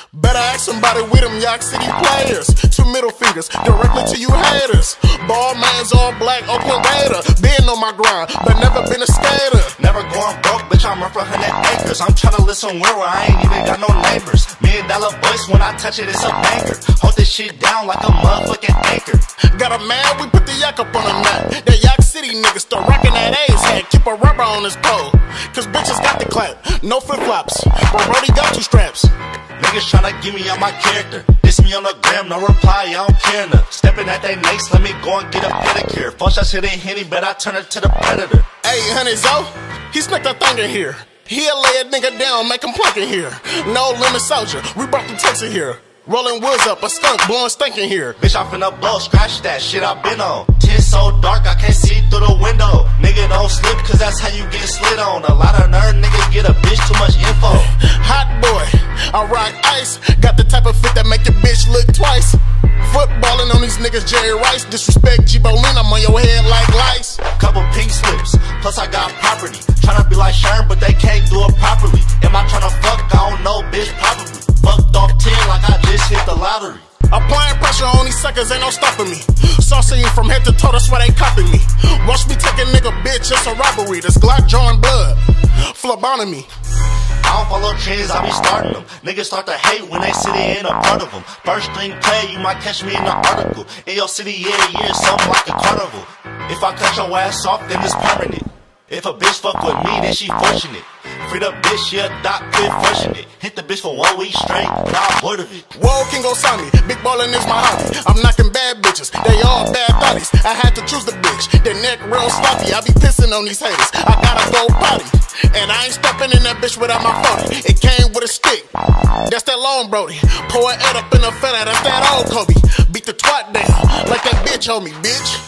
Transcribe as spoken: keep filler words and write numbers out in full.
Better ask somebody with them York City players. Two middle fingers directly to you haters. Ball man's all black, Oakland Raider. Been on my grind, but never been a skater. Never going broke, bitch, I'm up for one hundred acres. I'm tryna live somewhere where I ain't even got no neighbors. Million dollar voice, when I touch it, it's a banger. Hold this shit down like a motherfucking anchor. Got a man, we put the yak up on the map. That York City nigga start rocking that A's hat. Keep a rubber on his pole, cause bitches got the clap. No flip flops, but Brody got two straps. Niggas tryna give me on my character. Diss me on the gram, no reply, I don't care enough. Stepping at they necks, let me go and get a pedicure. Phone shots hit a Henny, but I turn it to the predator. Hey, honey Zoe, he snuck that thing in here. He'll lay a nigga down, make him plunk in here. No limit soldier, we brought the Texas here. Rolling woods up, a skunk blowing stink in here. Bitch, I finna blow, scratch that shit I been on. Tent so dark, I can't see through the window. Nigga don't slip, cause that's how you get slid on. A lot of nerd niggas get a bitch too much info. Hot boy, I rock ice. Got the type of fit that make your bitch look twice. Footballing on these niggas, Jerry Rice. Disrespect G Bolin, I'm on your head like lice. Couple pink slips, plus I got property. Tryna be like Sharon, but they can't do it properly. Am I tryna fuck? I don't know, bitch, probably. Fucked off ten like I just hit the lottery. Applying pressure on these suckers, ain't no stopping me. Saucing you from head to toe, that's why they copying me. Watch me take a nigga, bitch, it's a robbery. This Glock drawing blood, phlebotomy. I don't follow trends, I be starting them. Niggas start to hate when they sitting in a part of them. First string play, you might catch me in an article. In your city, yeah, yeah, something like a carnival. If I cut your ass off, then it's permanent. If a bitch fuck with me, then she fortunate. Free the bitch, yeah, doc, quit fortunate. Hit the bitch for one week straight, now I'm bored of it. Whoa, King Osami, big ballin' is my hobby. I'm knocking bad bitches, they all bad thotties. I had to choose the bitch, their neck real sloppy. I be pissing on these haters, I gotta go potty. And I ain't stepping in that bitch without my forty. It came with a stick, that's that long Brody. Pour it up in a fella, that's that old Kobe. Beat the twat down, like that bitch on me, bitch.